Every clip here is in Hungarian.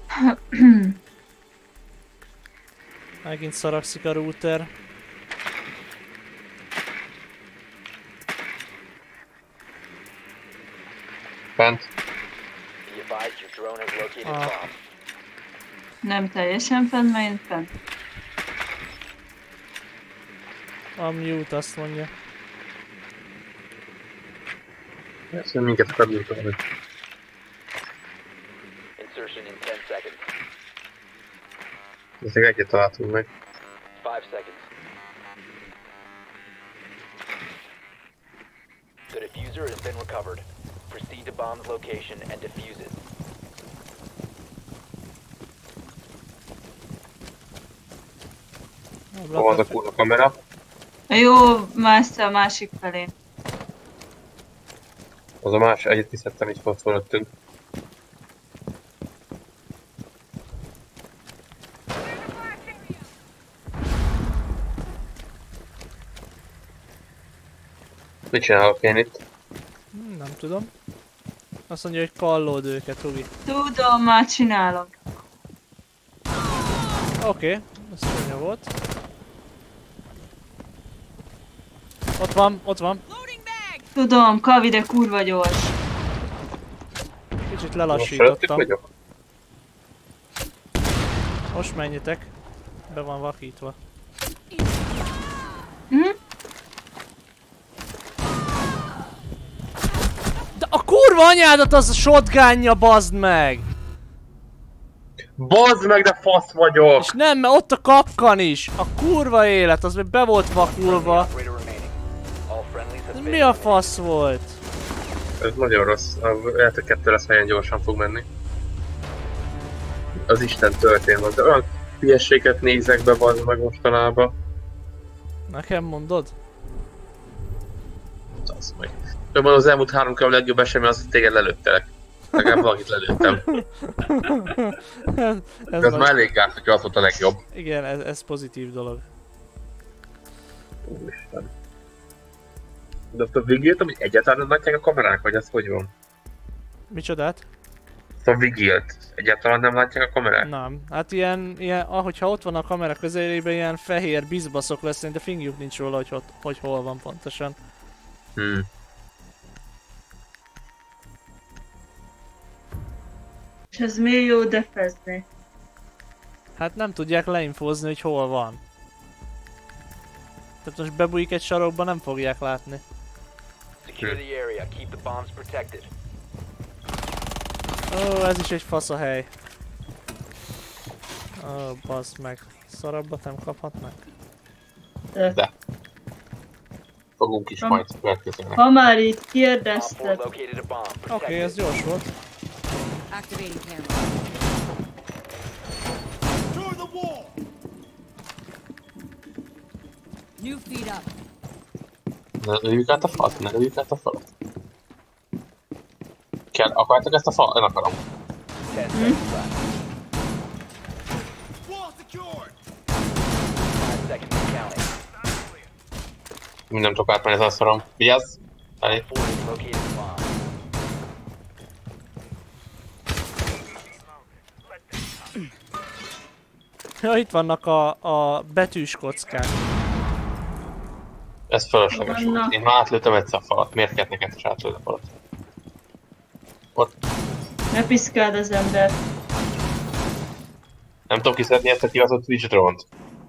Megint szaragszik a router. Fent. Nem teljesen fent, mert én fent. A mute azt mondja. Ezt minket akar működni. Ezek egyet találtunk meg. 5 seconds. The diffuser has been recovered. Proceed to bomb's location and defuse it. Hol az a kurva kamera? Jó, mászta a másik felé. Az a más, egyet viszedtem így fölöttünk. Mit csinálok én itt? Nem tudom. Azt mondja, hogy kallód őket, Rugi. Tudom, már csinálom. Oké, ez csúnya volt. Ott van, ott van. Tudom, Kavi, de kurva gyors. Kicsit lelassítottam. Vagyok? Most menjetek. Be van vakítva. De a kurva anyádat az a shotgunja, bazd meg! Bazd meg, de fasz vagyok! És nem, mert ott a kapkan is! A kurva élet, az még be volt vakulva. Ez mi a fasz volt? Ez nagyon rossz. Lehet, hogy 2 lesz helyen gyorsan fog menni. Az Isten történt, de olyan hülyességet nézek be bazd meg mostanában. Nekem mondod? Az meg. Jobban az elmúlt 3 kör a legjobb esemény az, hogy téged lelőttelek. Legalább valakit lelőttem. ez az már elég gáz, hogy az volt a legjobb. Igen, ez pozitív dolog. Úristen. De azt a vigiltam, hogy egyáltalán nem látják a kamerák, vagy az hogy van? Micsodát? Azt a vigilt, egyáltalán nem látják a kamerák? Nem. Hát ilyen, ahogyha ott van a kamera közelében, ilyen fehér bizbaszok lesz, de fingjuk nincs róla, hogy hol van pontosan. És ez miért jó defezni? Hát nem tudják leinfózni, hogy hol van. Tehát most bebújik egy sarokba, nem fogják látni. Ó, ez is egy fasz a hely. Ó, bassz meg. Szarabbat nem kaphatnak? De. Fogunk is majd következőnek. Ha már itt kérdezted. Oké, ez gyors volt. Activating camera. New feed up. Ne lőjük át a falat, ne lőjük át a falat. Akarjátok ezt a falat? Én akarom. Nem tudok átmenni, ez azt szorom. Vigyázz! Elég. Ja, itt vannak a betűs kockák. Ez fölösleges volt. Én már átlőttem egyszer a falat. Miért kellett neked is átlőd a falat? Ott. Ne piszkáld az ember. Nem tudom kiszedni ezt a kivazott Twitch drone-t.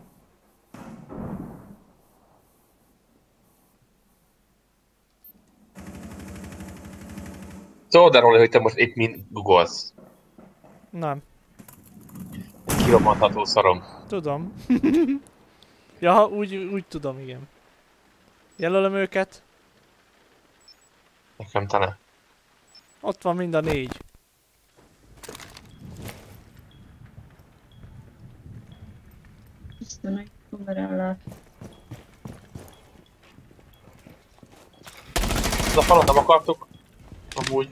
Szóval róla, hogy te most itt mind googolsz. Nem. Kirobbantható szarom. Tudom. Ja, úgy tudom, igen. Jelölöm őket. Nekem te ne. Ott van mind a 4. Isten, egy kamerán lát. Ez a falat nem akartuk. Amúgy.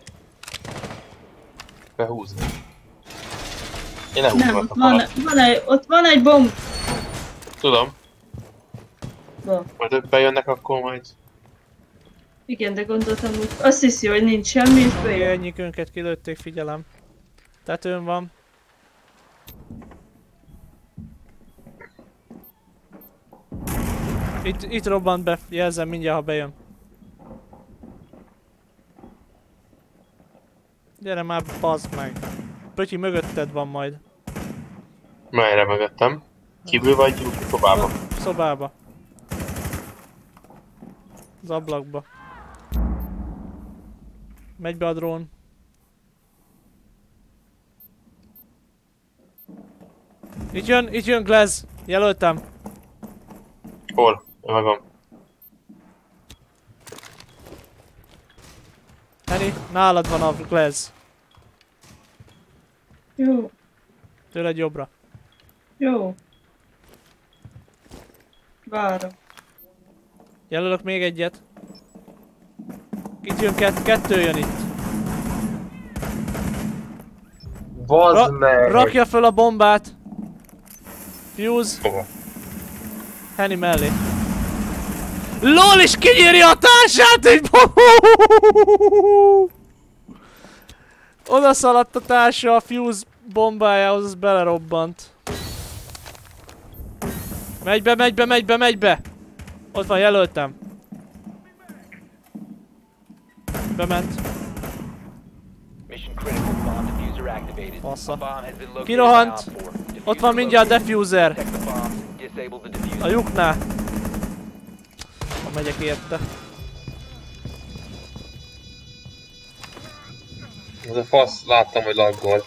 Behúzni. Én lehúzom Nem, ezt a falat. ott van egy bomb. Tudom. Van. Majd ők bejönnek, akkor majd... Igen, de gondoltam, hogy azt hiszi, hogy nincs semmi, és bejön. Egyikünket kilőtték, figyelem. Tetőn van. Itt robbant be, jelzem mindjárt, ha bejön. Gyere már, bazd meg. Pötyi mögötted van majd. Melyre mögöttem? Kívül vagy szobában? Szobába. Az ablakba. Megy be a drón. Itt jön Glaz. Jelöltem. Hol? Magam. Henny, nálad van a Glaz. Jó, Tőled jobbra. jó. Várom. Jelölök még egyet. Itt jön kettő jön itt. Bazd meg! Rakja föl a bombát. Fuse. Hova? Henny mellé. LOL is kinyírja a társát, egy oda szaladt a társa a Fuse bombájához, az belerobbant. Megy be! Ott van, jelöltem. Bement. Mission critical. Bomb diffuser activated. Fassa. Bomb has been located Kirohant. by Op 4. Ott Diffuser van mindjárt located. diffuser. Protect the bomb. Disable the diffuser. A lyuknál. Ha megyek érte. Ez a fasz, láttam, hogy laggol.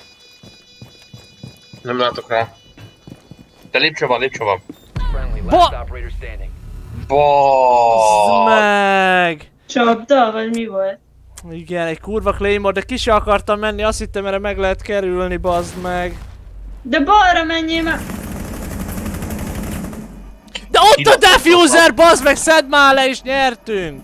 Nem látok rá. De lépcső van. Friendly, last operator standing. Bazd meg! Csapda, vagy mi volt? Igen, egy kurva Claymore, de ki se akartam menni, azt hittem erre meg lehet kerülni, bazd meg. De balra menjél már! De ott a diffuser, bazd meg, szedd már le és nyertünk!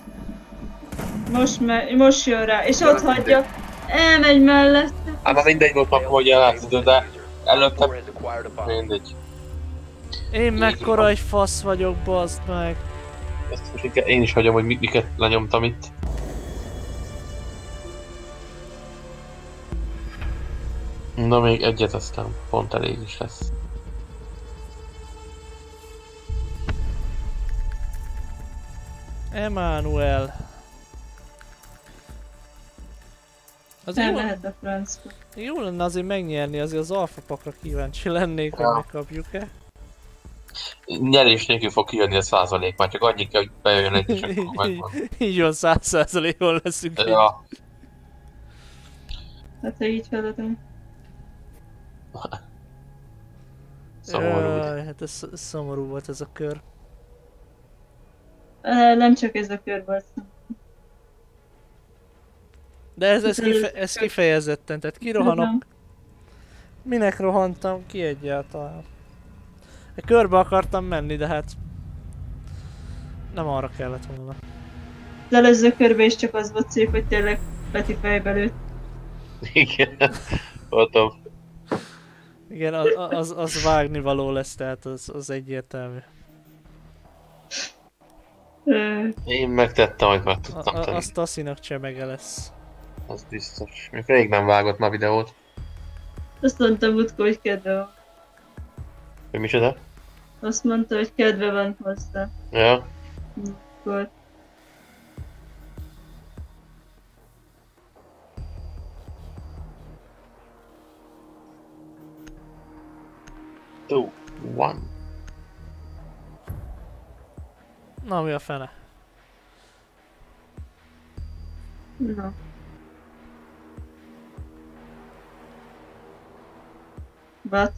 Most jön rá, és ott hagyja. Elmegy mellette. Hát már mindegy volt akkor, hogy elátszod, de előtte... Op 4 has acquired a bomb. Mindegy. Én mekkora egy fasz vagyok, bazd meg. Ezt most inkább én is hagyom, hogy miket lenyomtam itt. Na még egyet, aztán pont elég is lesz. Emmanuel. Az Nem jó, lehet a francba. jó lenne azért megnyerni, azért az alfa pakra kíváncsi lennék, hogy megkapjuk-e. Nyerés nélkül fog kijönni a százalék, már csak annyi kell, hogy bejön egy és akkor megvan. Így van, 100%-on leszünk. Ja, Hát ha így feladom. szomorú. Jaj, hát ez szomorú volt ez a kör. Nem csak ez a kör volt. De ez kifejezetten, tehát kirohanok. Minek rohantam ki egyáltalán? Körbe akartam menni, de hát... Nem arra kellett volna. Az előző körbe is csak az volt szép, hogy tényleg Peti fejbe lőtt. Igen, voltam. Igen, az vágni való lesz, tehát az egyértelmű. Én megtettem, amit meg tudtam tenni. Azt Tassinak csemege lesz. Az biztos. Még rég nem vágott már videót. Azt mondta Mutko, hogy kedve van. Hogy micsoda? Azt mondta, hogy kedve van hozzá. Ja. Akkor... Two, one. Na, mi a fene? Na. What?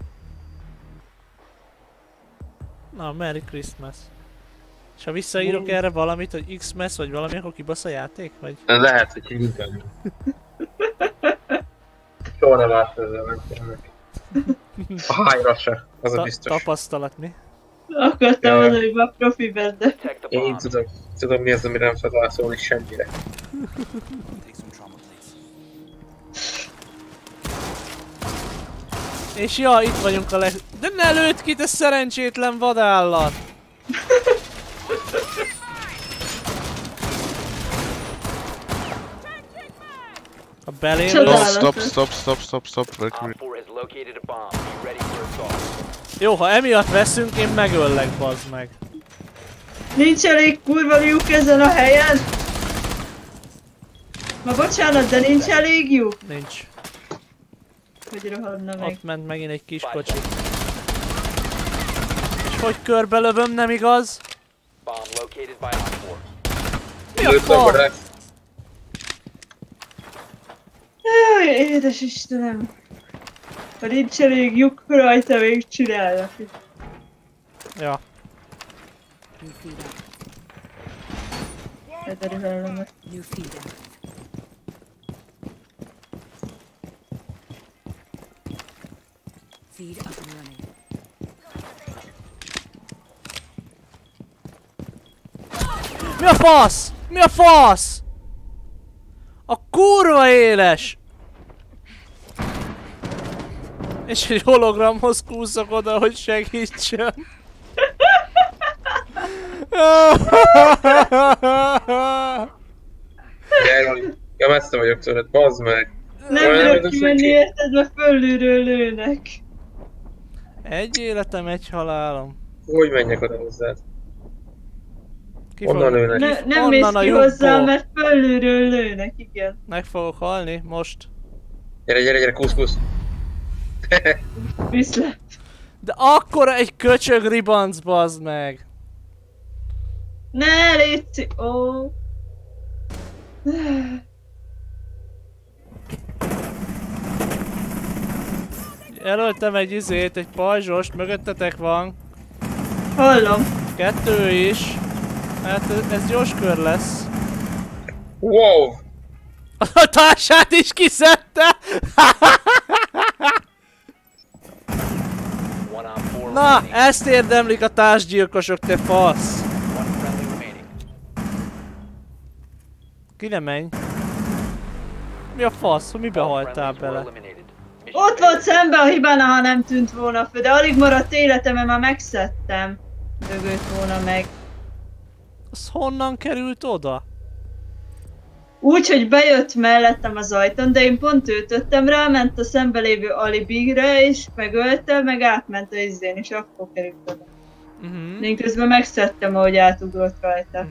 Na, Merry Christmas. És ha visszaírok erre valamit, hogy Xmas vagy valami, akkor kibasz a játék? Vagy? Lehet, hogy inkább. Soha nem állt ezzel, nem kérnek. A hányra se, az a biztos. Tapasztalat mi? Akartam mondani, hogy már profi benne. Protect the Én bomb. tudom mi az, amire nem szabad válaszolni semmire. És ja, itt vagyunk a leg... De ne lőtt ki, te szerencsétlen vadállat! Ha belém Csodálatos. lősz... Stop. Op 4 has located a bomb. Be ready for assault. Jó, ha emiatt veszünk, én megöllek, bazd meg. Nincs elég kurva lyuk ezen a helyen? Ma bocsánat, de nincs elég lyuk? Nincs. Hogy rohadna meg. Ott ment megint egy kis kocsi. És hogy körbelövöm, nem igaz? Bomb located by Op 4. Mi a fasz? Jaj, édes Istenem. Ha nincs elég lyuk rajta, még csinálnak. Ja. New feed up. Ederühellemet. New feed up. Feed up and running. Mi a fasz? Mi a fasz? A kurva éles! És egy hologramhoz kúszok oda, hogy segítsen. Ja, messze vagyok tőled, bazd meg! Nem bírok kimenni érted, mert fölülről lőnek. Egy életem, egy halálom. Hogy menjek oda hozzád? Ki Onnan fog- lőnek. Nem Onnan mész a ki lyukból. hozzá, mert fölülről lőnek, igen. Meg fogok halni, most. Gyere, gyere, gyere, kusz. Viszlát. De akkora egy köcsög ribanc, bazd meg! Ne, létszi! Ó. Jelöltem egy izét, egy pajzsost, mögöttetek van. Hallom. 2 is. Hát ez gyors kör lesz. Wow! A társát is kiszedte! One Op 4 Na, remaining. ezt érdemlik a társgyilkosok, te fasz! One friendly remaining. Ki nem menj? Mi a fasz? Mibe All haltál friendlies were bele? eliminated. Mission Ott volt szembe a hibána, ha nem tűnt volna föl, de alig maradt életem, mert már megszedtem. Dögölt volna meg. Az honnan került oda? Úgy, hogy bejött mellettem az ajtón, de én pont ütöttem rá, ment a szembe lévő alibigre, és megölte, meg átment a izzén, és akkor került oda. De én közben megszedtem, ahogy átugrott rajta.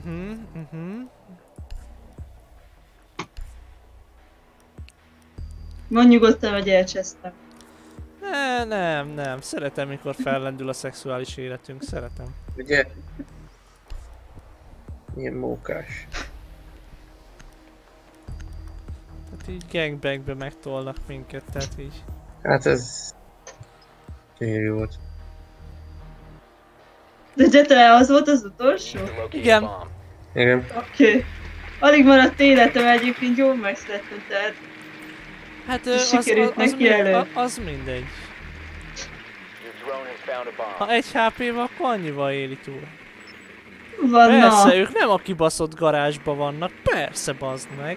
Mondj nyugodtan, hogy elcsesztem. Nem. Szeretem, mikor fellendül a szexuális életünk. Szeretem. Ugye? Milyen mókás. Hát így gangbangbe megtolnak minket, tehát így. Hát ez... gyönyörű volt. De Jete, az volt az utolsó? to locate Igen. a bomb. Igen. Oké. Alig maradt életem, egyébként jól megszedtem, tehát Hát sikerült neki elő. az mindegy. Your drone has found a bomb. Ha 1 HP-val, akkor annyival éli túl. van Persze, na. ők nem a kibaszott garázsba vannak. Persze, bazd meg.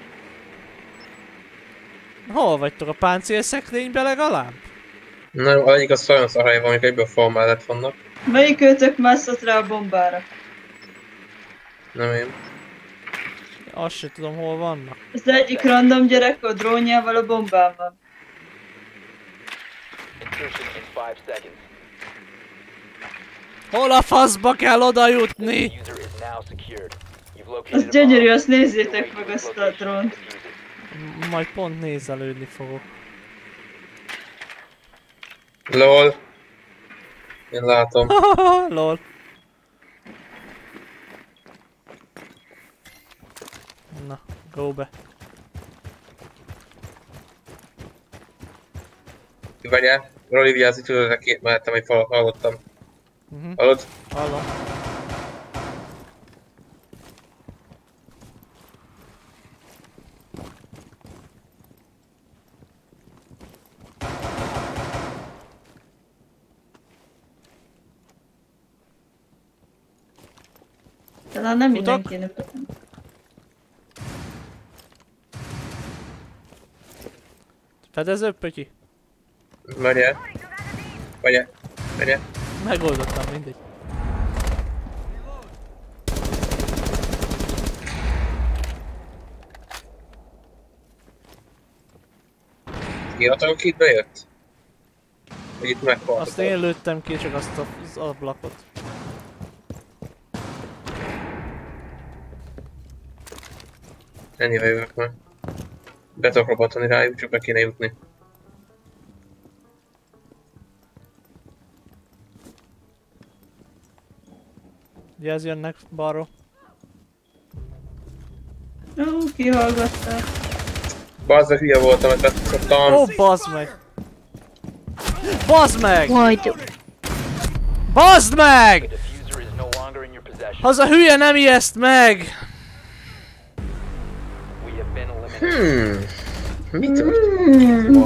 Hol vagytok? A páncélszekrénybe legalább? Na, egyik az olyan szarhely van, amik egyből a fal mellett vannak. Melyik őtök mászott rá a bombára? Nem én. Azt se tudom, hol vannak. Az egyik random gyerek a drónjával a bombán van. Insertion in 5 seconds. Hol a faszba kell oda The jutni? user is now secured. You've located Az a gyönyörű, bomb. azt nézzétek Your meg way to azt its a location drónt. and defuse it. Majd pont nézelődni fogok. LOL. Én látom. Lol. Na, go be. Várjál, Roli vigyázz, tudod, két mellettem egy falat hallottam. Hallod? Hallom. Talán nem Futok? mindenkinek. Fedező, pötyi? Várjál. Várjál. Várjál. Megoldottam, mindegy. Írhatok, itt bejött? Itt meghalt. Azt én lőttem ki, csak azt az ablakot. Ennyivel jövök már. Be tudok robbantani rájuk, csak be kéne jutni. Ugye ez jönnek balról. Ó, kihallgattál. Bazzeg hülye voltam, mert betudtam. Ó, bazd meg! Bazd meg! Majd Bazd The meg! diffuser is no longer in your possession. Az a hülye nem ijeszt meg! We have been eliminated. Mi történik?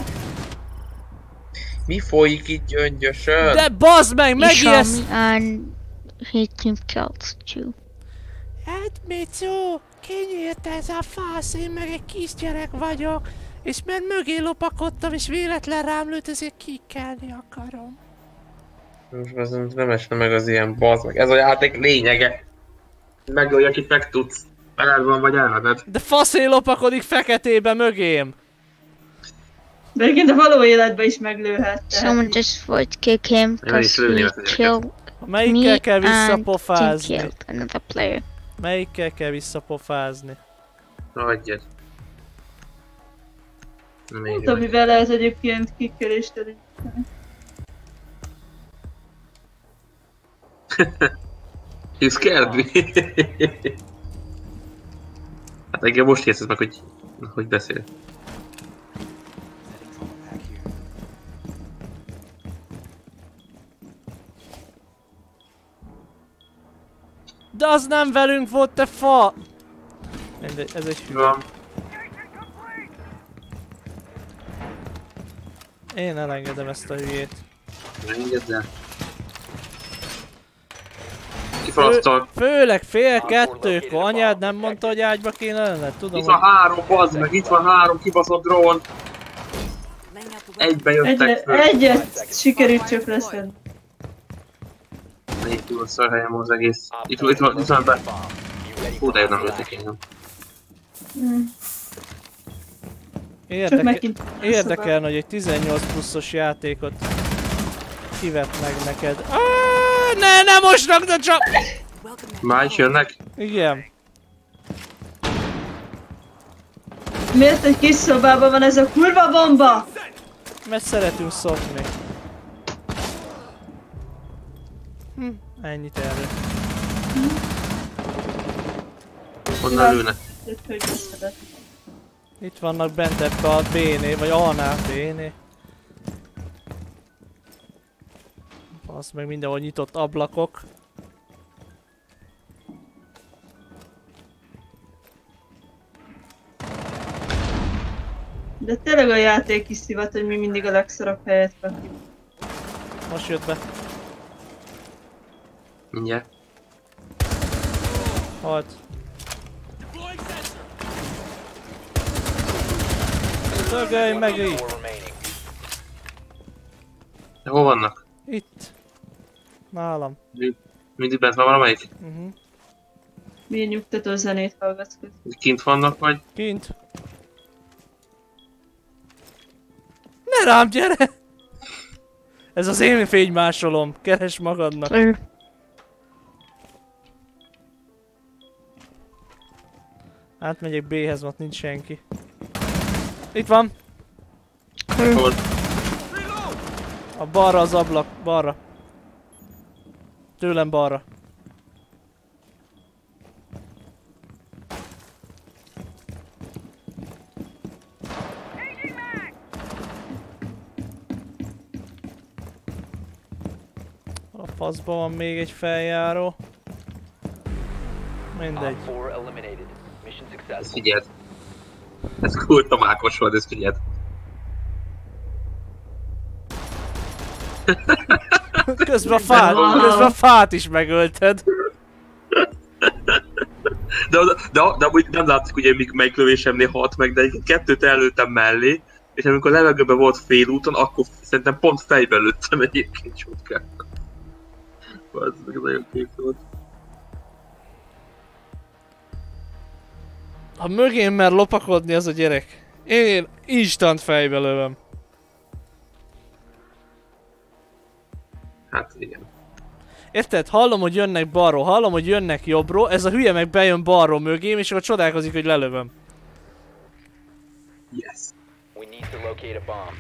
Mi folyik itt gyöngyösön? De bazd meg, megijeszt! Isami and hit him kills too. Hát Micu, kinyílt ez a fasz, én meg egy kisgyerek vagyok, és mert mögé lopakodtam, és véletlen rám lőtt, ezért kikelni akarom. Most nem esne meg az ilyen bazd meg. Ez a játék lényege. Megölj, akit meg tudsz. Veled van vagy elveded. De faszé lopakodik feketébe mögém! De egyébként a való életben is meglőhet. Someone just would kick him because he killed Melyikkel me kell and Tim visszapofázni? killed another player. Melyikkel kell visszapofázni? Hagyjad. Nem Nem így tudom, vagy. mivel lehet egyébként kikkelést elíteni. You scared me. Hát engem most érzed meg, hogy beszél. De az nem velünk volt, te fa! Mindegy, ez egy hülye. Van. Én elengedem ezt a hülyét. Engedd el. Kifalasztal. Főleg fél kettőkor, anyád nem mondta, hogy ágyba kéne lenned? Tudom, Itt van 3, bazd meg, itt van 3 kibaszott drón. Egybe jöttek föl. Egyet sikerült csak leszed. Itt túl a szarhelyem az egész. Itt van be. Hú, de nem lőttek engem. Csak megint Érdekelne, hogy egy 18 pluszos játékot kivet meg neked. Ne mosnak, de csak... Már is jönnek? Igen. Miért egy kis szobában van ez a kurva bomba? Mert szeretünk szopni. Ennyit erről. Honnan lőnek? Hogy beszedett. Itt vannak bent ebbe a B-nél, vagy A-nál B-nél. Az meg mindenhol nyitott ablakok. De tényleg a játék is szivat, hogy mi mindig a legszarabb helyet kapjuk. Most jött be. Mindjárt. Halt. Szögölj meg így! Four remaining. De hol vannak? Itt. Nálam. Mindig bent van valamelyik? Milyen nyugtató zenét hallgatsz közben. Kint vannak vagy? Kint. Ne rám, gyere! Ez az én fénymásolom. Keres magadnak. Átmegyek B-hez, ott nincs senki. Itt van! Hol? A balra az ablak, balra. Tőlem balra. A faszban van még egy feljáró. Mindegy. Op 4 eliminated. Mission Ezt successful. figyeld. Ez kurta mákos volt, ezt figyeld. Közben a fát is megölted. De amúgy nem látszik, ugye melyik lövésemnél halt meg, de egyébként kettőt előttem mellé, és amikor levegőben volt félúton, akkor szerintem pont fejben lőttem egyébként csútkát. Ez nagyon kék volt. Ha mögém mer lopakodni az a gyerek, én instant fejbe lövöm. Hát igen. Érted? Hallom, hogy jönnek balról, hallom, hogy jönnek jobbról, ez a hülye meg bejön balról mögém, és akkor csodálkozik, hogy lelövöm. Yes. We need to locate a bomb.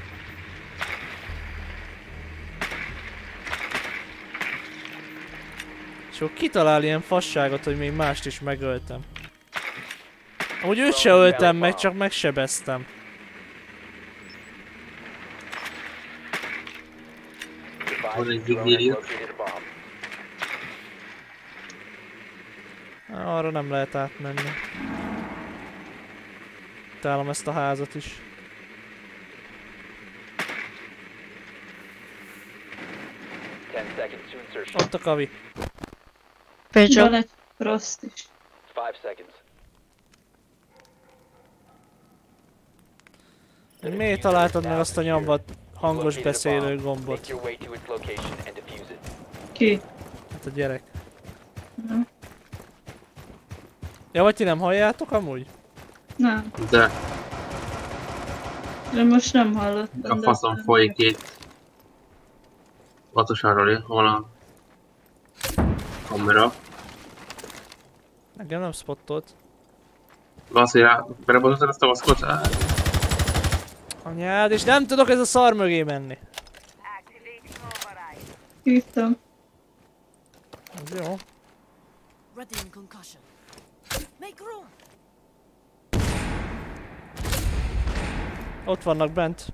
És akkor kitalál ilyen fasságot, hogy még mást is megöltem. Amúgy őt se öltem meg, csak megsebeztem. Van egy vigéria. Arra nem lehet átmenni. Találom ezt a házat is. Ott a kavi. Van egy Frost is. 5 seconds. Miért találtad meg azt a nyomvat hangos beszélő gombot? Make your way to its location and defuse it. Ki? Hát a gyerek. Ja, vagy ti nem halljátok amúgy? Nem. De Én most nem hallottam. a faszom folyik itt. Vatosáról hol a kamera. Engem nem spottolt. Vasszira, belebotottad ezt a vaszkot? Anyád, és nem tudok ez a szar mögé menni. Hívtam. Ez jó. Ready in concussion. Make room. Ott vannak bent.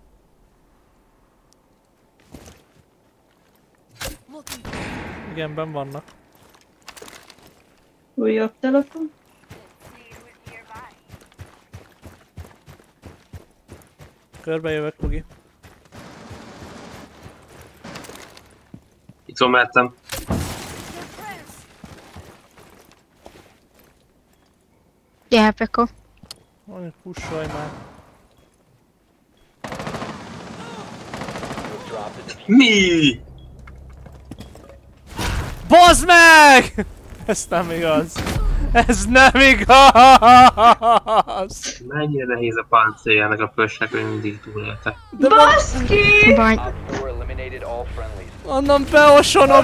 Looking. Igen, benn vannak. Újabb telefon. Körbejövök, Pugi. Itt van mellettem. Yeah, Peko. Olyan pussolj már. Mi? Bazd meg! Ez nem igaz. Ez nem igaz! Mennyire nehéz a páncéljának a pösnek, hogy mindig túlélte. Baszki! Bye. Op 4 eliminated all friendlies. Onnan beosonom!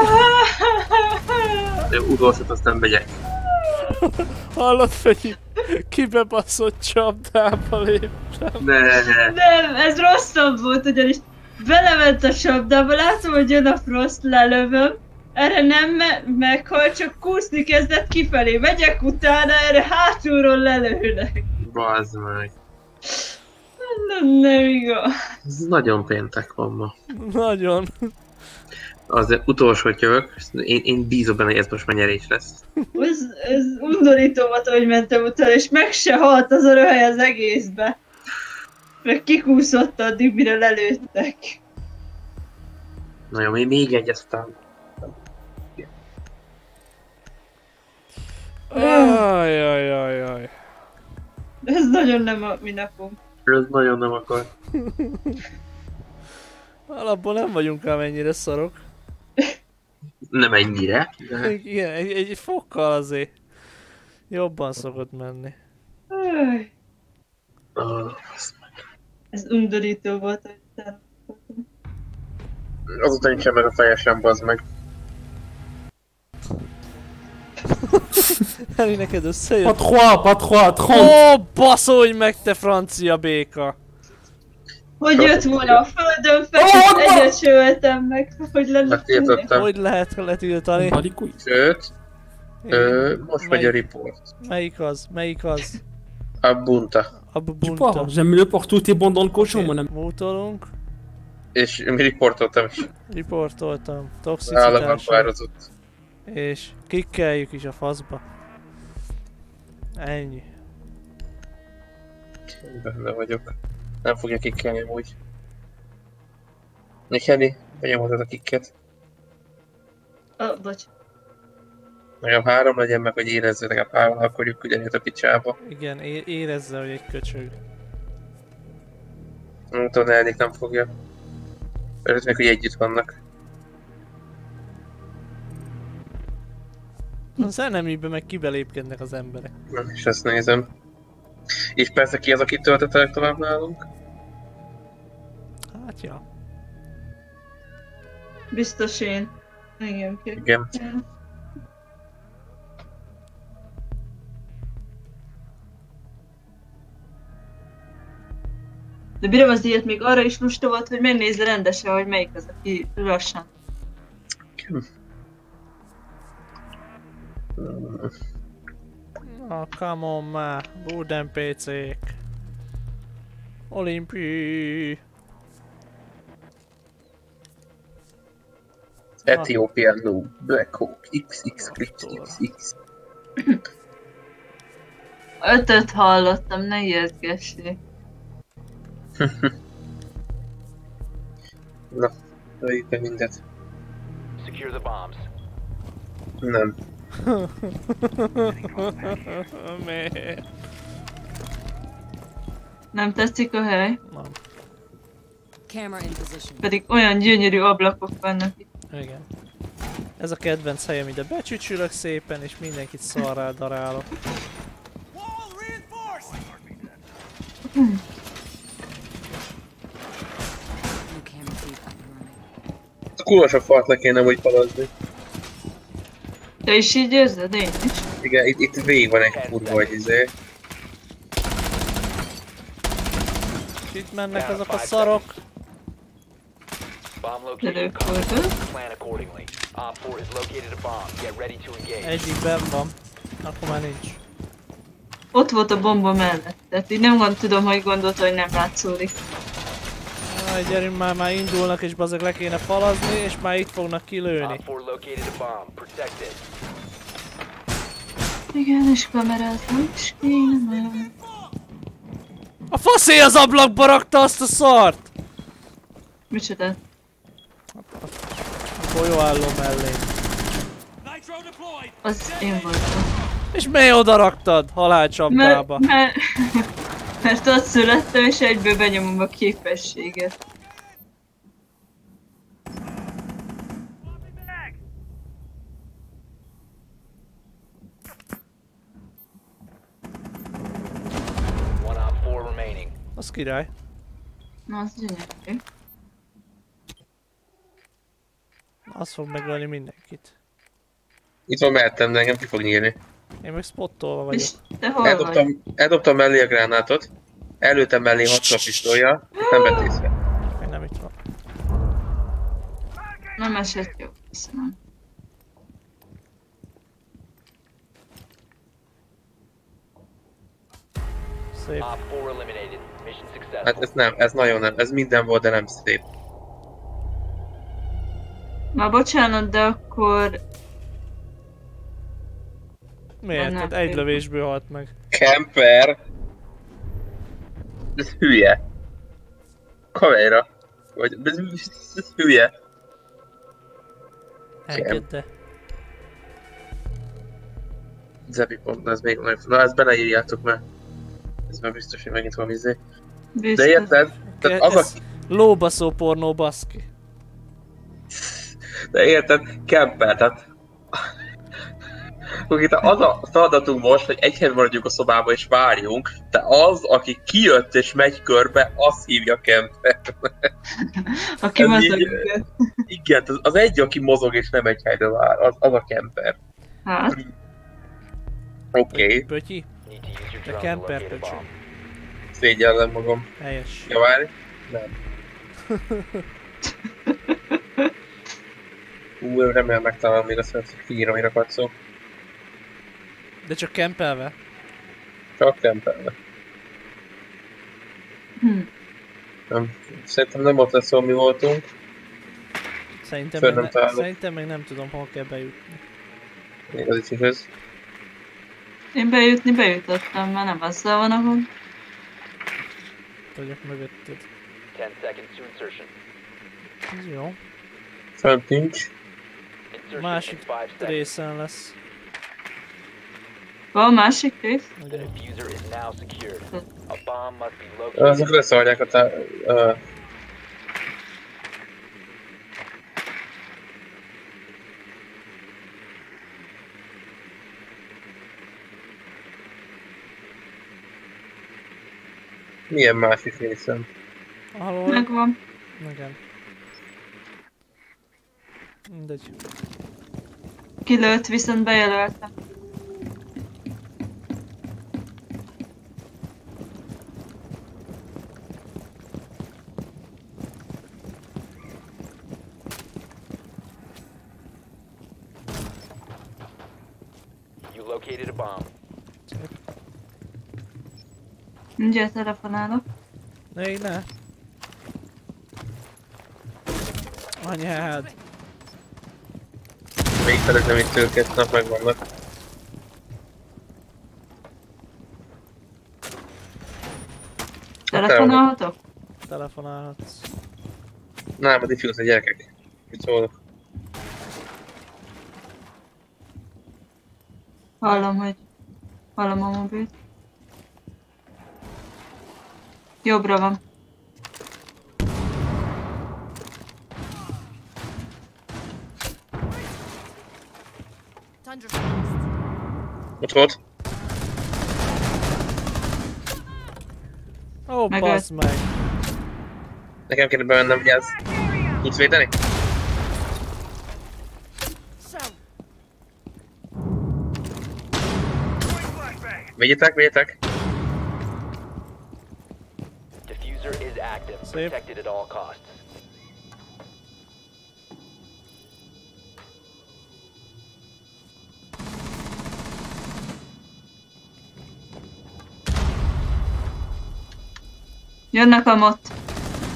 De utolsót aztán megyek. Hallod, Fegyi? Kibebaszott csapdába léptem. Ne. Nem, ez rosszabb volt, ugyanis belement a csapdába, látom, hogy jön a Frost, lelövöm. Erre nem meghal, csak kúszni kezdett kifelé. Megyek utána, erre hátulról lelőnek. Bazd meg. Nem igaz. Ez nagyon péntek van ma. Nagyon. Az utolsót jövök, én bízom benne, hogy ez most már nyerés lesz. Ez undorító volt, hogy mentem utána, és meg se halt az a röhely az egészbe. Meg kikúszott addig, mire lelőttek. Na jó, még egy aztán. Ajajajajaj. Ez nagyon nem a mi napunk. Ez nagyon nem akar. Alapból nem vagyunk amennyire szarok. Nem ennyire. De... Igen, egy fokkal azért. Jobban szokott menni. Öj, azt meg. ez undorító volt, hogy utána. Azután nincsen meg a fejesem, bazd meg. Eli, neked összejött? Pas 3, 30. Ó, baszolj meg, te francia béka! Hogy jött volna a földön, feküdt, egyet se öltem meg, hogy lenne. Megtiltottam. Hogy lehet letiltani? Balikoui. Sőt, most megy a report. Melyik az? Melyik az? A bunta. A Tu bunta. pars, j'aime mieux pour tout est bon dans le cochon, mon ami. Mútolunk. És mi reportoltam is. Riportoltam. Államban Toxicitás. vározott. És kikkeljük is a faszba. Ennyi. Benne vagyok. Nem fogja kikkelni amúgy. Nikeli, benyomhatod a kikket. Bocs. Legalább 3 legyen meg, hogy érezze, legalább 3 akarjuk ugyanúgy a picsába. Igen, érezze, hogy egy köcsög. Nem tudom, Elnik nem fogja. Örült meg, hogy együtt vannak. Az enemibe meg kibelépkednek az emberek. Nem is ezt nézem. És persze ki az, aki töltett tovább nálunk? Hát ja. Biztos én. Igen. Igen. De bírom az ilyet még arra is lusta volt, hogy megnézze rendesen, hogy melyik az, aki lassan. Come on már, Buden PC-k. Olimpi. Ethiopian Noob, Black Hawk, XX. 5-öt hallottam, ne ijeszgessék. Na, öljük be mindet. Secure the bombs. Nem. Miért? Nem tetszik a hely? Nem. Camera in position. Pedig olyan gyönyörű ablakok vannak itt. Igen. Ez a kedvenc helyem, ide becsücsülök szépen, és mindenkit szarrá darálok. New camera feed up and running. Kurva sok fart le kéne úgy palazni. Te is így érzed? Én is. Igen, itt végig van egy kurva, hogy izé. És itt mennek azok a szarok. Bomb location Előfordul. confirmed. Plan accordingly. Op 4 has located a bomb. Get ready to engage. Egyik benn van. Akkor már nincs. Ott volt a bomba mellett. Tehát így nem tudom, hogy gondolta, hogy nem látszódik. Aj, gyerünk már indulnak, és bazeg le kéne falazni, és már itt fognak kilőni. Op 4 located a bomb. Protect it. Igen, és kameráznom is kéne. A faszé az ablakba rakta azt a szart! Micsoda? A golyóálló mellé. Az én voltam. És miért oda raktad? Halálcsapdába. Mert ott születtem, és egyből benyomom a képességet. One op 4 remaining. Az király. Na, az gyönyörű. Az fog megölni mindenkit. Itt van mellettem, de engem ki fog nyírni. Én meg spottolva vagyok. És te hol vagy? Eldobtam mellé a gránátot. Előttem mellé 6 pisztolya, nem vett észre. Még nem itt van. Nem esett jó, köszönöm. Szép. Op 4 eliminated. Mission successful. Hát ez nem, ez nagyon nem, ez minden volt, de nem szép. Már bocsánat, de akkor... Miért? Nem, Tehát egy nem. lövésből halt meg. Camper! Ez hülye. Kamera. Vagy ez hülye. Engedd el. Zebi pont, ez még nagy. Na ezt beleírjátok, mert ez már biztos, hogy megint van izé. De Biztos. érted? Tehát az a... Ez lóbaszó pornó, baszki. De érted? Camper, tehát... Konkrétan az a feladatunk most, hogy egy helyen maradjunk a szobába és várjunk, de az, aki kijött és megy körbe, azt hívja camper. Aki Ez mozog. így- Igen, az egy, aki mozog és nem egy helyre vár, az a camper. Hát, Oké, Pötyi? Need to use your De drone to camper locate a pöcső. bomb. szégyellem magam. Helyes. Ja, várj? Nem. Remélem megtalálom még azt, hogy kiírom, mire katszol. De csak kempelve? Csak camperbe. Nem. Szerintem nem ott lesz, ahol mi voltunk. Szerintem, Föl még nem találok. szerintem még nem tudom, hol kell bejutni. Még az is ez. én bejutottam, mert nem azzal van, ahol... Vagyok mögötted. 10 seconds to insertion. Ez jó. Fönt nincs. Insertion Másik in 5 seconds. részen lesz. Van másik rész? The Ugye? diffuser is now secured. A bomb must be Azok located. leszarják a Milyen másik részem? Ahol? Megvan. Igen. Mindegy. Kilőtt, viszont bejelöltem. You located a bomb. Mindjárt telefonálok. Még ne. Anyád. Még felezem itt őket, nap megvannak. Telefonálhatok? Telefonálhatsz. Nem, a diffuse a gyerekek. Mit szólok? Hallom a mobilt. Jobbra van. Ott volt. Ó, Megölt. bassz meg. Nekem kéne bemennem, vigyázz. Tudsz védeni? Vigyetek, vigyetek! Diffuser is active. Safe. Protected at all costs. Jönnek a mott. 4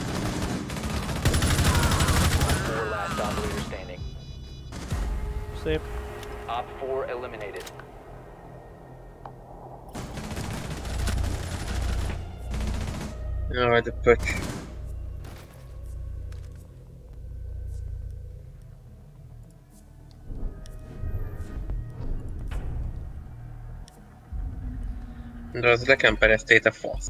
last operator standing. Szép. Op 4 eliminated. Jaj, de pöcs. De az lekemperezték a fasz.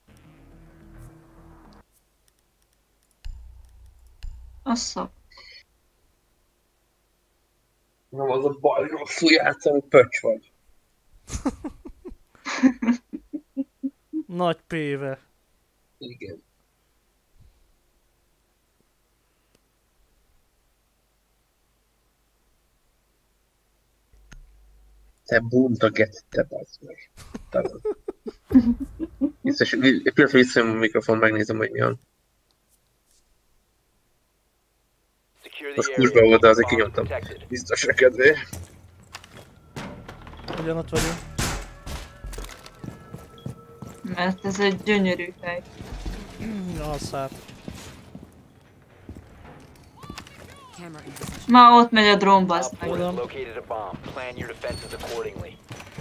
Assza. Nem az a baj, rosszul játszom, hogy pöcs vagy. Nagy P-vel. Igen. Te bunta get, te bassz meg. Biztos, egy pillanatra visszajön a mikrofon, megnézem, hogy mi van. Secure Az the kursba area. volt, de azért Bomb kinyomtam. protected. Biztos kedvé. Ugyanott vagyunk. Mert ez egy gyönyörű hely. Alszát. Camera in position. Ma ott megy a drón, bassz Op meg. 4 has Hold on. located a bomb. Plan your defenses accordingly.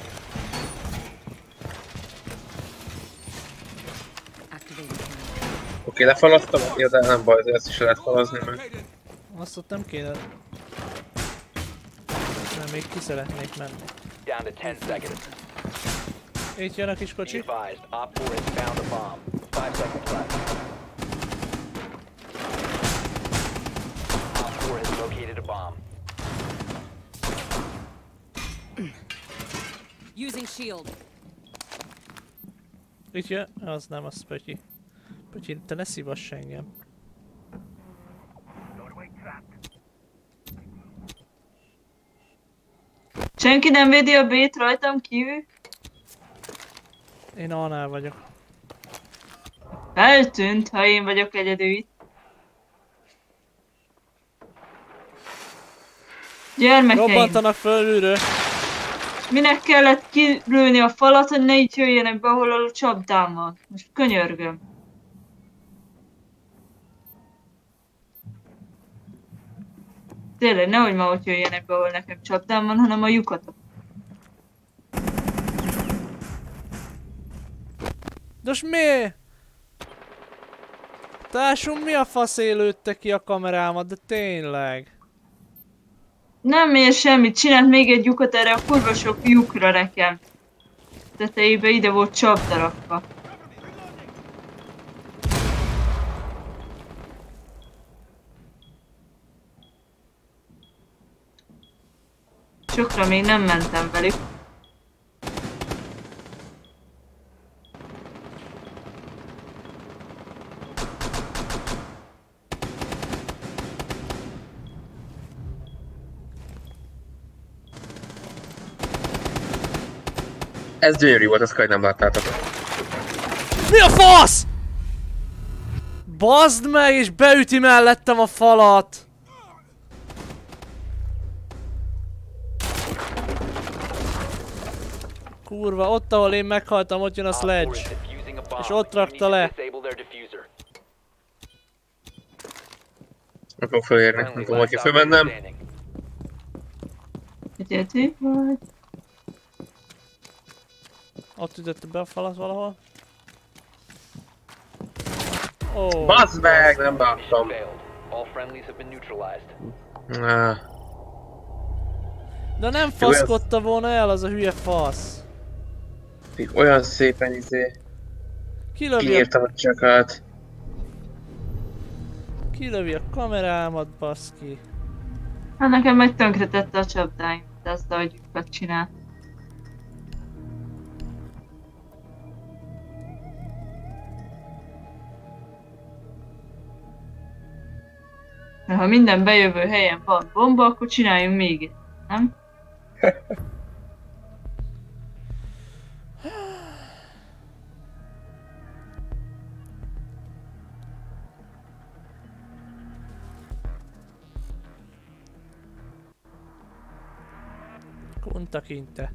Activating camera. Oké, lefalasztam? Ja, de nem baj, de ezt is lehet falazni, mert... Azt ott nem kéne. Mert még ki szeretnék menni. Down to 10 seconds. Itt jön a kis Be kocsi. advised, Op 4 has found a bomb. 5 seconds left. Op 4 has located a bomb. Using shield. Itt jön. Az nem, az Pötyi. Pötyi, te ne szívass engem. Senki nem védi a B-t rajtam kívül? Én A-nál vagyok. Eltűnt, ha én vagyok egyedül itt. Gyermekeim, Robbantanak fölülről. minek kellett kilőni a falat, hogy ne így jöjjenek be, ahol a csapdám van? Most könyörgöm. Tényleg, nehogy ma ott jöjjenek be, ahol nekem csapdám van, hanem a lyukatok. De most mi? Társum, mi a faszé lőtte ki a kamerámat, de tényleg. Nem ér semmit, csinált még egy lyukat erre a kurva sok lyukra nekem. Tetejébe ide volt csapda rakva. Sokra még nem mentem velük. Ez gyönyörű volt, ezt nem láttátok. Mi a fasz?! Bazd meg, és beüti mellettem a falat! Kurva, ott ahol én meghaltam, ott jön a sledge. És ott rakta le. Nem fogok felérni, nem tudom, hogy fölmennem. Egyetű vagy? Ott ütötte be a falat valahol. Oh. Bazd meg, nem láttam. De nem faszkodta volna el az a hülye fasz. Olyan szépen izé... Kiírtam a csakát. Kilövi a kamerámat, baszki. Hát nekem meg tönkretette a csapdáim, de azt ahogy lyukat csinál. De ha minden bejövő helyen van bomba, akkor csináljunk még egy, nem? Kunta kinte.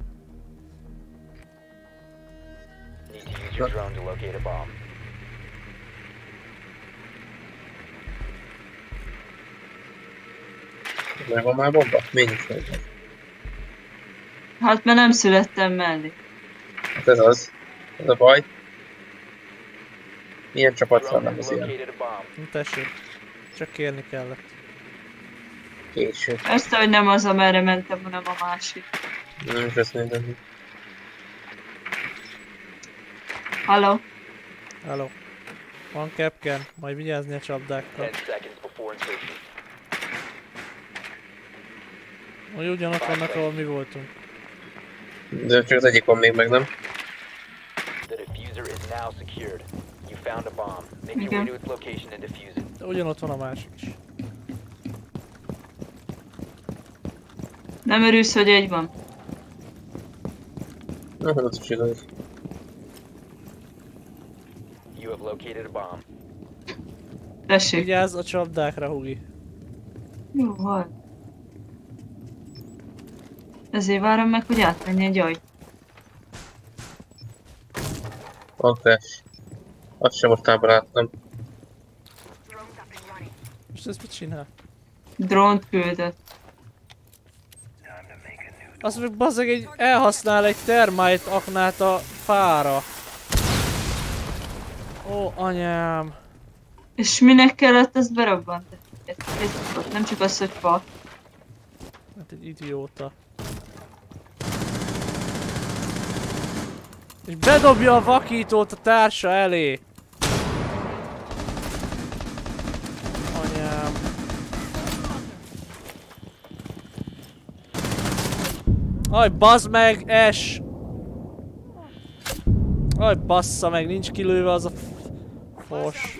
Need to use your drone to locate a bomb. Megvan már bomba? Mennyit meg? Hát mert nem születtem mellé. Hát ez az. Ez a baj. Milyen csapat van, nem az ilyen? Tessék. Csak kérni kellett. Késő. Ezt, hogy nem az, amerre mentem, hanem a másik. Nem is ezt nézem. Halló? Hello. Van Capcan, majd vigyázni a csapdákkal. Hogy ugyanott vannak, ahol mi voltunk. De csak az egyik van még meg, nem? De ugyanott van a másik is. Nem örülsz, hogy egy van? Nem, az is igaz. Tessék. Vigyázz a csapdákra, Hugi. Jó, vagy. Ezért várom meg, hogy átmenni egy ajt. Alkás. Azt sem mostában láttam. Most ez mit csinál? Drónt küldött. Azt meg bazzeg elhasznál egy termite aknát a fára. Ó, anyám. És minek kellett ezt berabbantani? Nem csak az, hogy fa. Hát egy idióta. És bedobja a vakítót a társa elé. Anyám. Aj, bazd meg, es! Aj, bassza meg, nincs kilőve az a fos.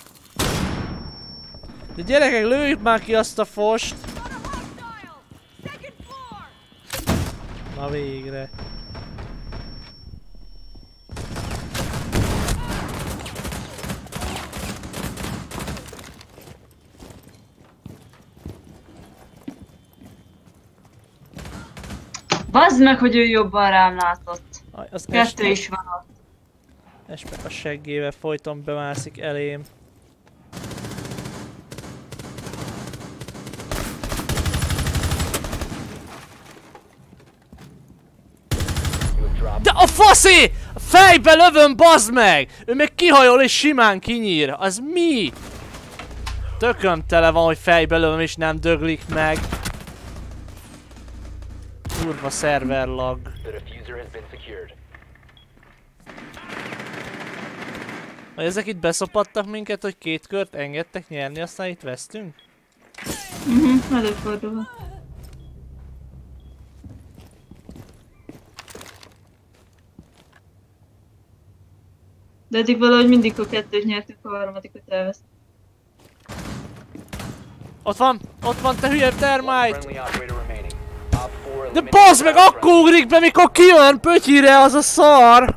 De gyerekek, lőjük már ki azt a fost! Na végre. Bazd meg, hogy ő jobban rám látott. Az kettő is van ott. Espe a seggével folyton bemászik elém. De a faszé! Fejbe lövöm, bazd meg! Ő még kihajol és simán kinyír. Az mi? Tököm tele van, hogy fejbe lövöm és nem döglik meg. Kurva szerverlag. Vagy ezek itt beszopattak minket, hogy 2 kört engedtek nyerni, aztán itt vesztünk? Előfordulhat. De eddig valahogy mindig a 2-t nyertünk, a 3-at elvesztünk. Ott van, te hülye termite! De bazd meg, akkor ugrik be, mikor kijön pötyire az a szar!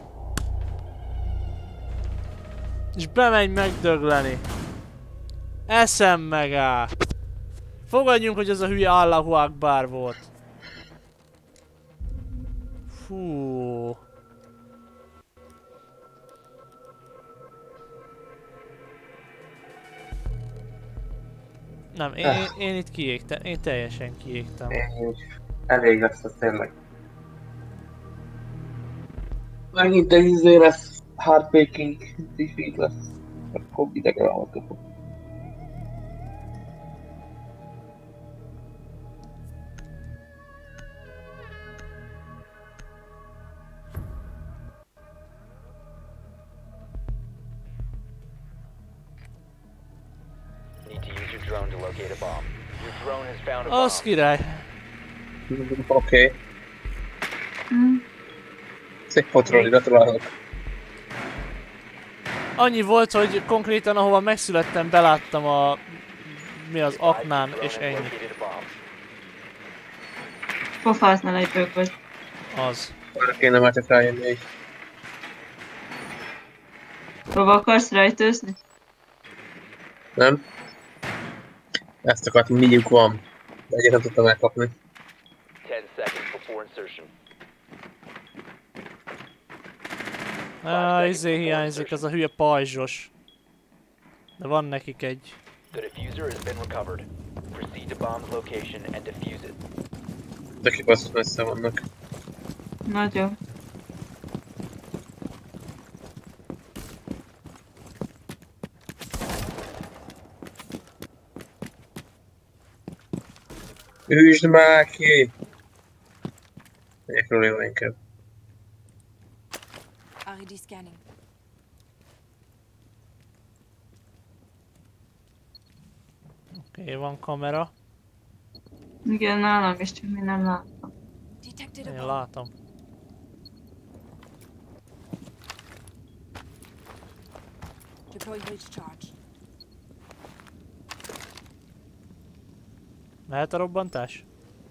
És bemegy megdögleni. Eszem meg áll. Fogadjunk, hogy ez a hülye Allahu Akbar volt. Fú. Nem, én itt kiégtem, én teljesen kiégtem. Én is. Elég lesz az tényleg. Megint egy izé lesz, heartbreaking defeat lesz. Akkor idegen autófog. Az király. Oké. Szép fotroli, gratulálok. Annyi volt, hogy konkrétan ahova megszülettem, beláttam a... mi az aknán, és ennyi. Pofásznál egy pököt. Az. Arra kéne már csak rájönni is. Hova akarsz rajtőzni? Nem? Ezt akartam, mindjuk van. De egyet nem tudtam elkapni. 10 seconds before insertion. Izé hiányzik, az a hülye pajzsos. De van nekik egy. The diffuser has been recovered. Proceed to bomb's location and defuse it. De kibaszott messze vannak. Nagyon. Üsd már ki! Megyek róla inkább. RD scanning. Oké, van kamera. Igen, nálam is, csak mi nem látom. Detected a Én bomb. látom. Deploy breach charge. Mehet a robbantás?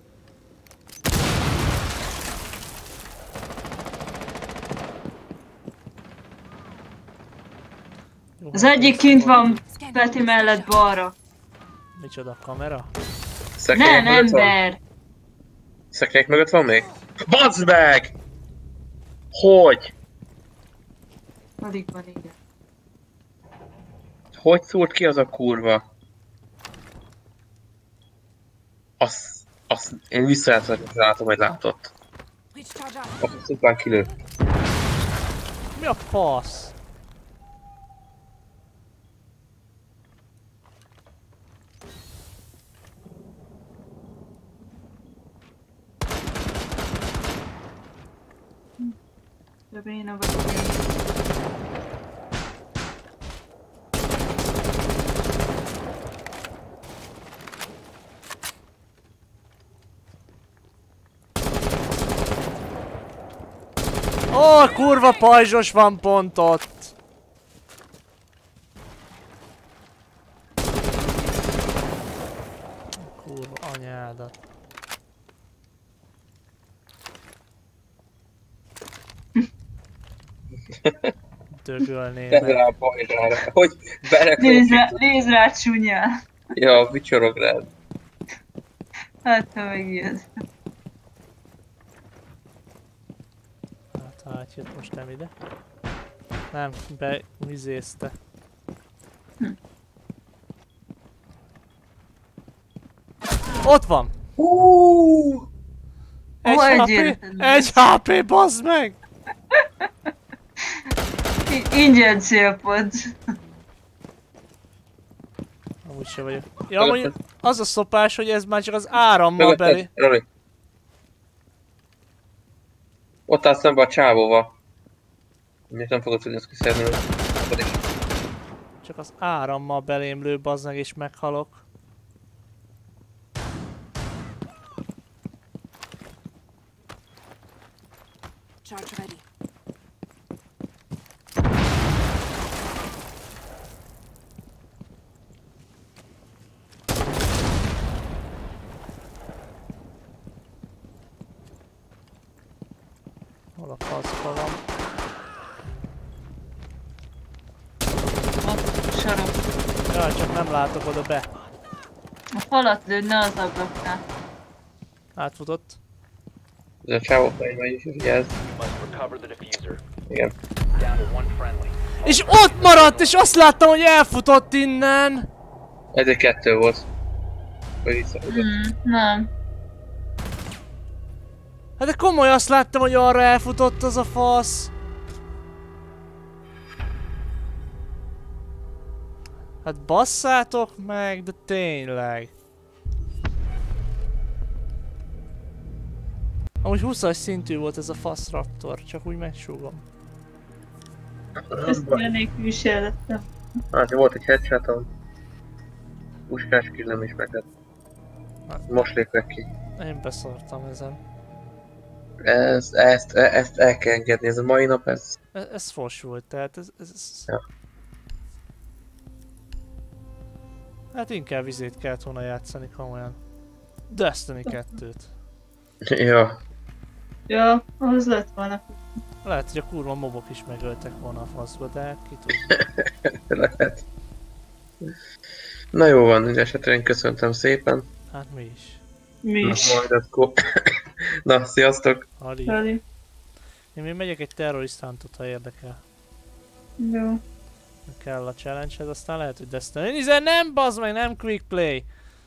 Jó, Az hát egyik ez kint van. van Peti mellett balra. Micsoda kamera? Szekrények Nem, mögött van? ember! Szekrények mögött van még? Bazd meg! Hogy? Alig van, igen. Hogy szólt ki az a kurva? Azt én visszajátszatom, hogy látott. Breach charge out. Akkor szépen kilő. Mi a fasz? De béna vagyok. Ó, kurva pajzsos van pont ott! Kurva anyádat. Dögölnél Ez meg. rá a pajzsára. Hogy belekopik. Nézd rá csúnyán. Ja, vicsorog rád. Hát, ha megijed. Hát átjött most nem ide. Nem, bevizézte. Ott van! Egy HP, egy HP, bazd meg! Ingyen célpont. Amúgy se vagyok. Ja, amúgy az a szopás, hogy ez már csak az árammal belé. Roli. Ott áll szembe a csávóval. Még nem fogod tudni ezt kiszedni. Csak az árammal belém lő, bazd meg, és meghalok. Charge ready. Hol a faszba van? Ott a sarok. Jaj, csak nem látok oda be. A falat lőd, ne az ablaknál. Átfutott. Ez a csávó fejben is, ugye ez. Must recover the diffuser. Igen. Down to one friendly. És ott maradt, és azt láttam, hogy elfutott innen! Ez egy 2 volt. Vagy visszahúzott. Nem. Hát de komoly, azt láttam, hogy arra elfutott az a fasz. Hát basszátok meg, de tényleg. Amúgy 20-as szintű volt ez a fasz raptor, csak úgy megsúgom. Ezt ilyen nélkül is ellettem. Hát volt egy headshotom. Puskás killem is meg. Most lépek ki. Én beszartam ezen. Ezt el kell engedni, ez a mai nap, ez... Ez fos volt, tehát ez... Ja. Hát inkább vizét kellett volna játszani komolyan. Destiny 2-t. Ja. Ja, ahhoz lett volna. Lehet, hogy a kurva mobok is megöltek volna a faszba, de ki tudja. Lehet. Na jó van, mindesetre én köszöntem szépen. Hát mi is. Mi is. Majd akkor... Na, sziasztok! Ali. Rali. Én még megyek egy terrorist huntot, ha érdekel. Jó. Kell a challenge-hez, aztán lehet, hogy Destiny. Hiszen nem, bazd meg, nem quick play!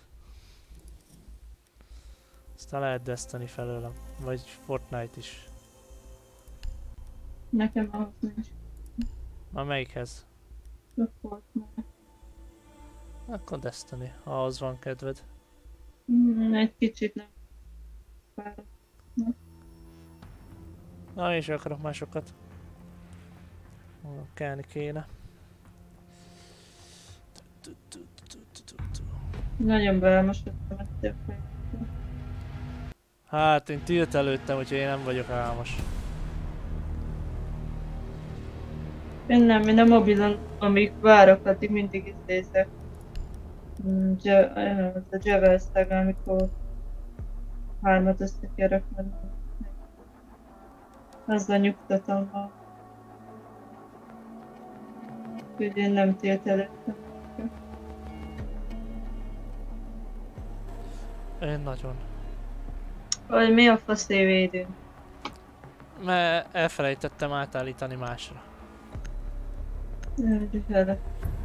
Aztán lehet Destiny felőlem. Vagy Fortnite is. Nekem ahhoz nincs. Már melyikhez? A Fortnite. Akkor Destiny, ha ahhoz van kedved. Egy kicsit nem. Fáradt. Na, én is akarok másokat. Kelni kéne. Nagyon beelmosodtam ettől fel. Hát én tilt előttem, úgyhogy én nem vagyok álmos. Én nem a mobilon, amíg várok, addig mindig izézek. A Javelstag, amikor 3-at össze kell rakni. Azzal nyugtatom ma. Úgyhogy én nem tilt előttem. Én nagyon. Vagy mi a faszé védőn? Mert elfelejtettem átállítani másra. Vele.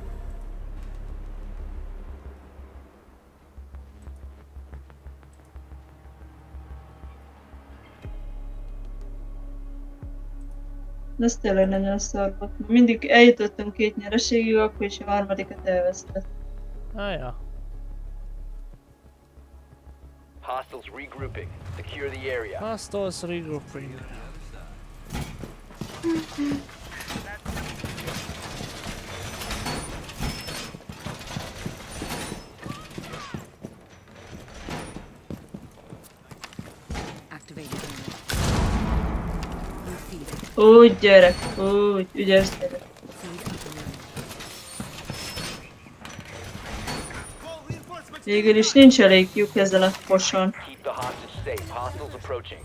De ez tényleg nagyon szar volt. Mindig eljutottam 2 nyereségig, akkor is a 3-at elvesztett. Ja. Hostiles regrouping. Secure the area. Hostiles regrouping. Úgy gyerek, úgy, ügyes gyerek. Végül is nincs elég lyuk ezen a foson. Keep the hostage safe. Hostiles approaching.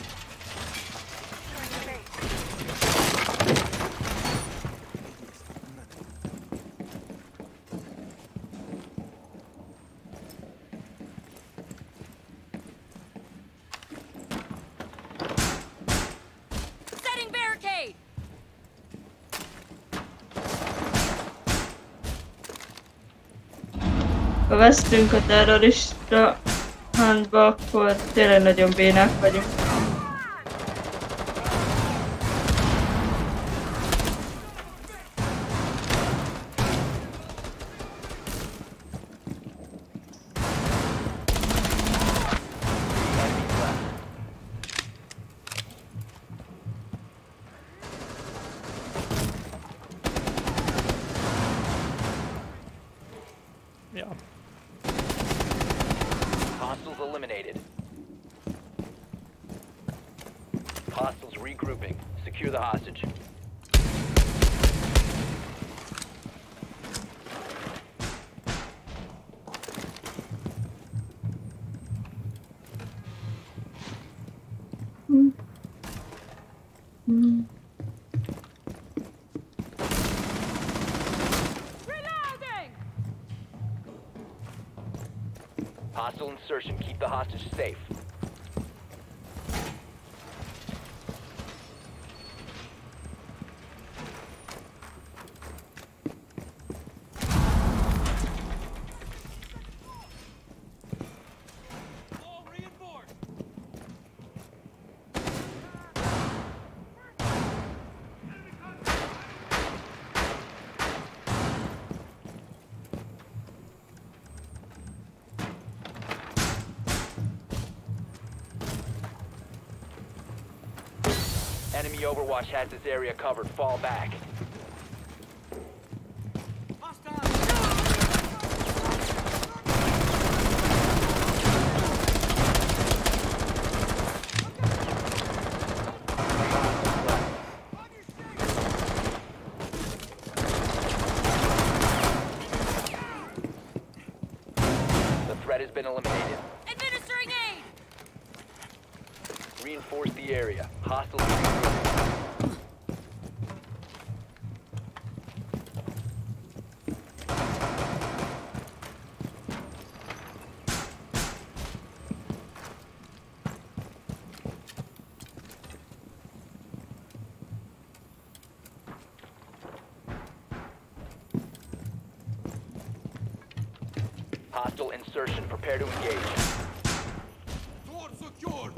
Setting barricade. Ha vesztünk a terrorista handba, akkor tényleg nagyon bénák vagyunk. Ja. Hostiles eliminated. Hostiles regrouping. Secure the hostage. Hostile insertion. Keep the hostage safe. Enemy Overwatch has this area covered. Fall back. The threat has been eliminated. Administering aid! Reinforce the area. Hostile. Hostile insertion. Prepare to engage. Door secured.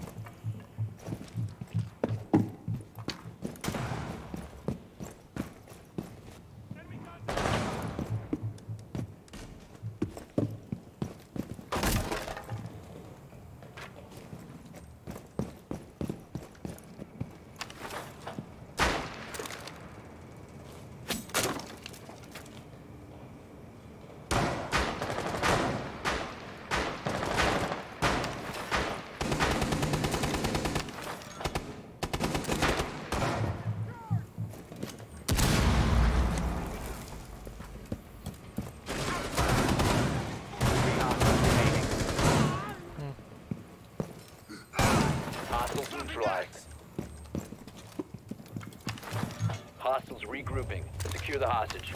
Hostiles regrouping. Secure the hostage.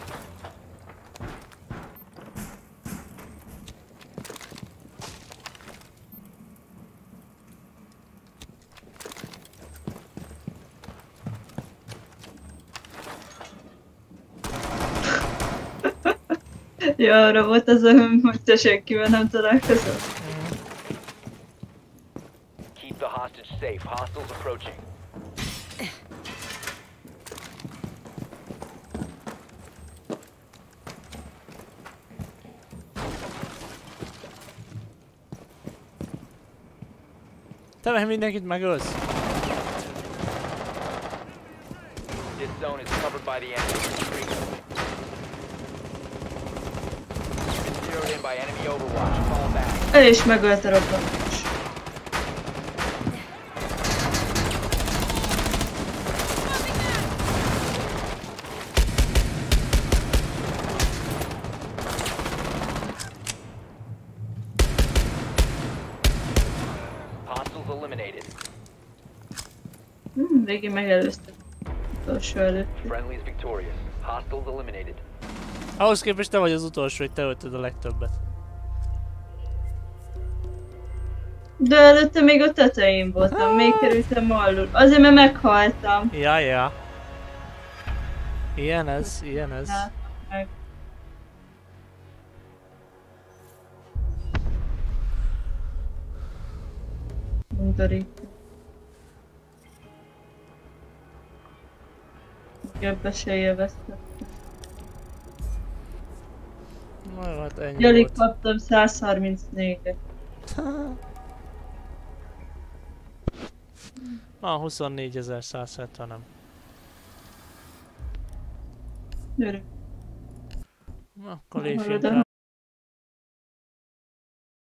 Ja, arra volt az, hogy te senkivel nem találkozol. Keep the hostage safe. Hostiles approaching. Te meg mindenkit megölsz. This zone is covered by the enemy. Been zeroed in by enemy overwatch. Fall back. El is megölt a robbanás. Hostiles eliminated. Végig megelőztek. Utolsó előtt. Friendly is victorious. Hostiles eliminated. Ahhoz képest te vagy az utolsó, hogy te ölted a legtöbbet. De előtte még a tetején voltam, még kerültem alul. Azért mert meghaltam. Ja, ja. Ilyen ez, ilyen ez. Hát, meg. Undorító. Ebbe se élveztem. Na jó, hát ennyi Alig volt. kaptam 134-et. Ah, 24.170, nem. Örök. Na, akkor lépjünk rá.